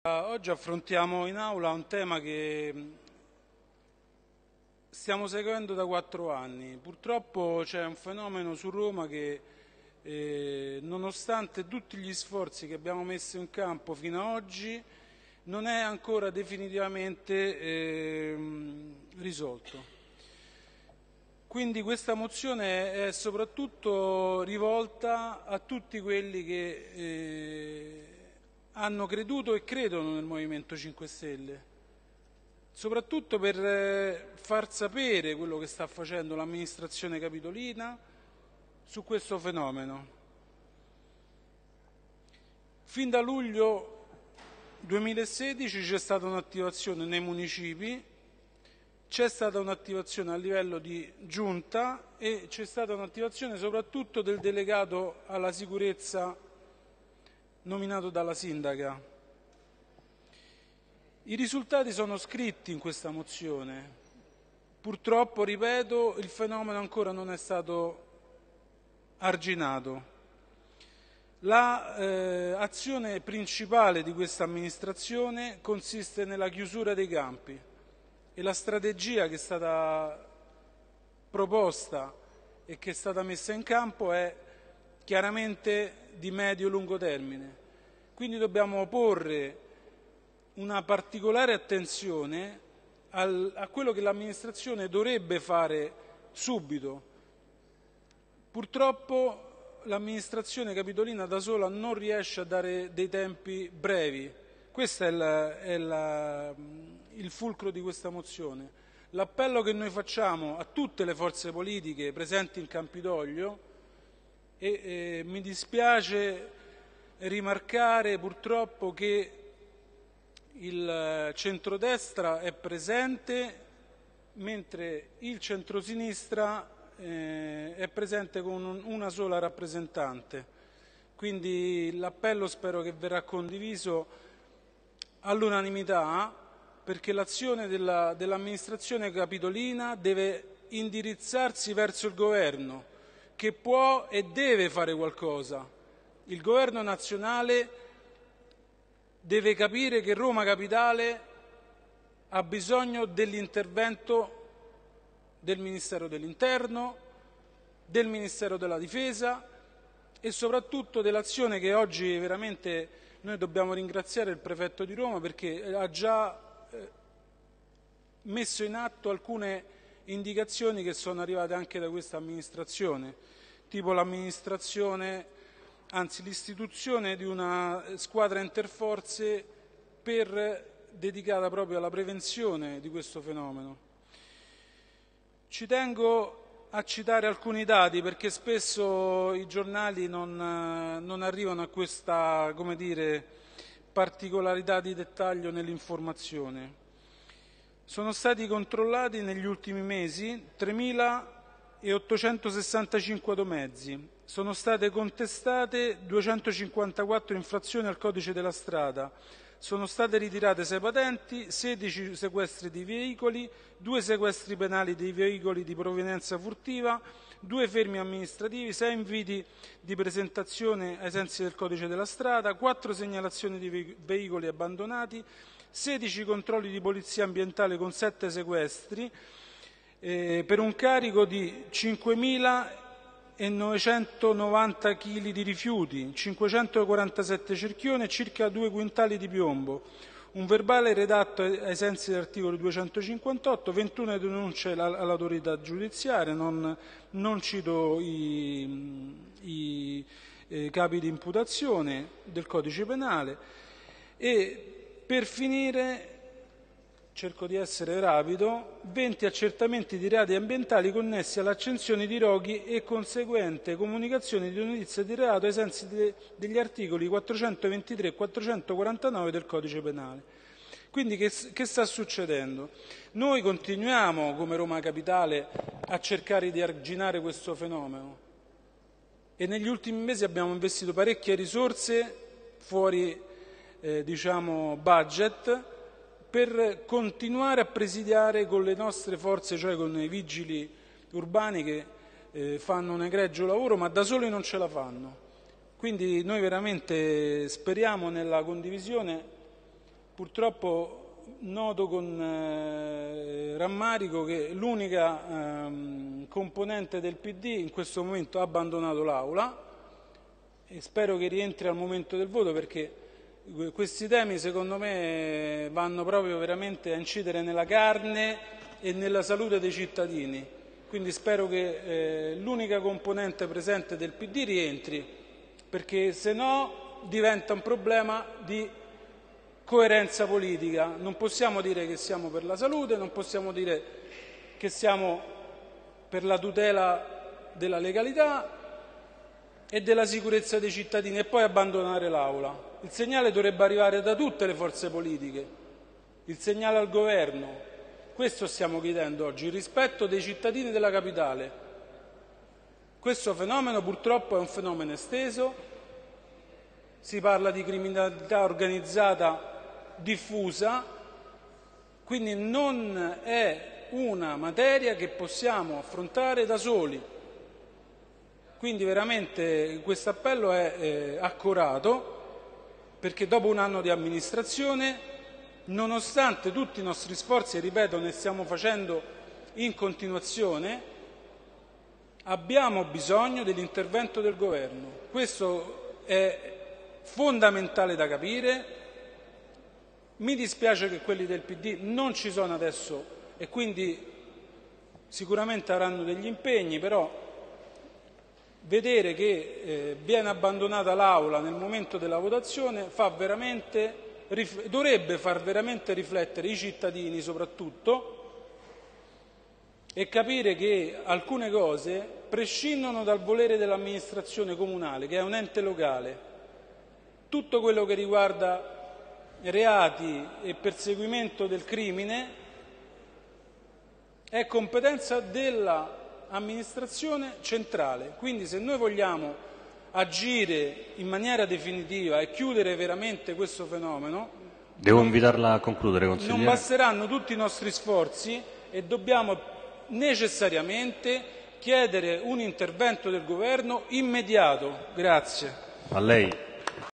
Oggi affrontiamo in aula un tema che stiamo seguendo da 4 anni. Purtroppo c'è un fenomeno su Roma che, nonostante tutti gli sforzi che abbiamo messo in campo fino ad oggi, non è ancora definitivamente risolto. Quindi questa mozione è soprattutto rivolta a tutti quelli che hanno creduto e credono nel Movimento 5 Stelle, soprattutto per far sapere quello che sta facendo l'amministrazione capitolina su questo fenomeno. Fin da luglio 2016 c'è stata un'attivazione nei municipi, c'è stata un'attivazione a livello di giunta e c'è stata un'attivazione soprattutto del delegato alla sicurezza nominato dalla sindaca. I risultati sono scritti in questa mozione. Purtroppo, ripeto, il fenomeno ancora non è stato arginato. L'azione principale di questa amministrazione consiste nella chiusura dei campi e la strategia che è stata proposta e che è stata messa in campo è chiaramente di medio-lungo termine. Quindi dobbiamo porre una particolare attenzione a quello che l'amministrazione dovrebbe fare subito. Purtroppo l'amministrazione capitolina da sola non riesce a dare dei tempi brevi. Questo è il fulcro di questa mozione. L'appello che noi facciamo a tutte le forze politiche presenti in Campidoglio, e mi dispiace rimarcare purtroppo che il centrodestra è presente mentre il centrosinistra è presente con una sola rappresentante. Quindi l'appello spero che verrà condiviso all'unanimità, perché l'azione dell'amministrazione capitolina deve indirizzarsi verso il governo, che può e deve fare qualcosa. Il governo nazionale deve capire che Roma Capitale ha bisogno dell'intervento del Ministero dell'Interno, del Ministero della Difesa e soprattutto dell'azione che oggi veramente noi dobbiamo ringraziare il prefetto di Roma, perché ha già messo in atto alcune indicazioni che sono arrivate anche da questa amministrazione, tipo l'istituzione di una squadra interforze dedicata proprio alla prevenzione di questo fenomeno. Ci tengo a citare alcuni dati perché spesso i giornali non arrivano a questa, particolarità di dettaglio nell'informazione. Sono stati controllati negli ultimi mesi 3.865 automezzi, sono state contestate 254 infrazioni al codice della strada, sono state ritirate 6 patenti, 16 sequestri di veicoli, 2 sequestri penali dei veicoli di provenienza furtiva, 2 fermi amministrativi, 6 inviti di presentazione ai sensi del codice della strada, 4 segnalazioni di veicoli abbandonati, 16 controlli di polizia ambientale con 7 sequestri, per un carico di 5.990 kg di rifiuti, 547 cerchioni e circa 2 quintali di piombo, un verbale redatto ai sensi dell'articolo 258, 21 denunce all'autorità giudiziaria, non cito i capi di imputazione del codice penale e per finire, cerco di essere rapido, 20 accertamenti di reati ambientali connessi all'accensione di roghi e conseguente comunicazione di notizia di reato ai sensi degli articoli 423 e 449 del Codice Penale. Quindi che sta succedendo? Noi continuiamo come Roma Capitale a cercare di arginare questo fenomeno e negli ultimi mesi abbiamo investito parecchie risorse fuori budget per continuare a presidiare con le nostre forze, cioè con i vigili urbani che fanno un egregio lavoro, ma da soli non ce la fanno. Quindi noi veramente speriamo nella condivisione purtroppo noto con rammarico che l'unica componente del PD in questo momento ha abbandonato l'Aula e spero che rientri al momento del voto, perché questi temi secondo me vanno proprio veramente a incidere nella carne e nella salute dei cittadini. Quindi spero che l'unica componente presente del PD rientri, perché se no diventa un problema di coerenza politica. Non possiamo dire che siamo per la salute, non possiamo dire che siamo per la tutela della legalità e della sicurezza dei cittadini e poi abbandonare l'Aula. Il segnale dovrebbe arrivare da tutte le forze politiche, il segnale al governo. Questo stiamo chiedendo oggi, il rispetto dei cittadini della capitale. Questo fenomeno purtroppo è un fenomeno esteso, si parla di criminalità organizzata diffusa, quindi non è una materia che possiamo affrontare da soli. Quindi veramente questo appello è accorato, perché dopo un anno di amministrazione, nonostante tutti i nostri sforzi, e ripeto, ne stiamo facendo in continuazione, abbiamo bisogno dell'intervento del governo. Questo è fondamentale da capire. Mi dispiace che quelli del PD non ci sono adesso e quindi sicuramente avranno degli impegni, però vedere che viene abbandonata l'Aula nel momento della votazione dovrebbe far veramente riflettere i cittadini soprattutto e capire che alcune cose prescindono dal volere dell'amministrazione comunale, che è un ente locale. Tutto quello che riguarda reati e perseguimento del crimine è competenza dell'amministrazione centrale. Quindi se noi vogliamo agire in maniera definitiva e chiudere veramente questo fenomeno, devo invitarla a concludere, consigliere. Non basteranno tutti i nostri sforzi e dobbiamo necessariamente chiedere un intervento del governo immediato. Grazie. A lei.